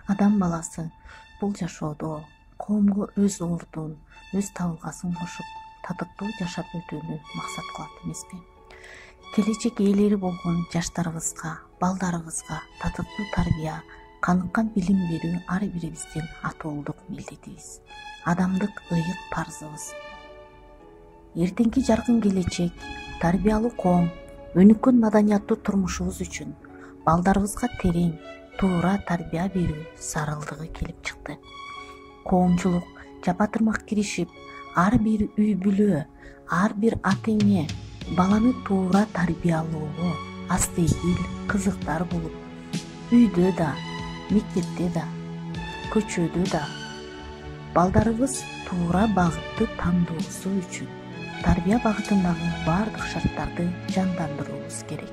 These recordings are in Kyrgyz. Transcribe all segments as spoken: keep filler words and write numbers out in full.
Адам баласы бул жашоодо коомго өз ордун, өз табылгасын кошуп, татыктуу жашап өтүүнү максат кылат эмеспи? Келечек ээлери болгон жаштарыбызга, балдарыбызга татыктуу тарбия, каныккан билим берүү ар бирибиздин атуулдук милдетибиз, адамдык ыйык парзыбыз. Эртеңки жаркын келечек, тарбиялуу коом, өнүккөн маданияттуу турмушубуз үчүн балдарыбызга терең, туура тарбия берүү зарылдыгы келип чыкты. Коомчулук жапатырмак киришип, ар бир үй бүлө, ар бир ата эне баланы туура тарбиялоого астыйгил кызыктар болуп, үйдө да, мектепте да, көчөдө да балдарыбыз туура багытты тандоосу үчүн тарбия багытындагы баардык шарттарды жандандыруубуз керек.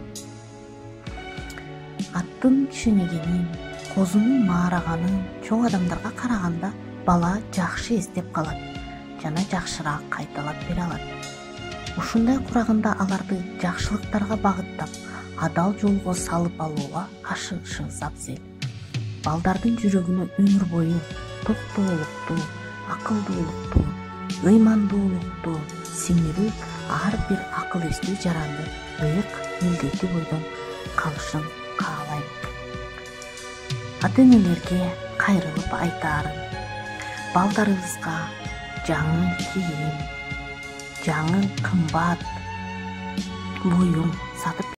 Аттын кишинегенин, козунун маараганын чоң адамдарга караганда бала жакшы эстеп калат жана жакшыраак кайталап бере алат. Ушундай курагында аларды жакшылыктарга багыттап, адал жолго салып алууга ашыгышыбыз абзел. Балдардын жүрөгүнө өмүр бою токтоолукту, акылдуулукту, ыймандуулукту сиңирүү ар бир акыл эстүү жаранды ыйык милдети бойдон калышын каалайм. Ата энелерге кайрылып айтаарым: балдарыбызга жаңы кийим, жаңы кымбат буюм сатып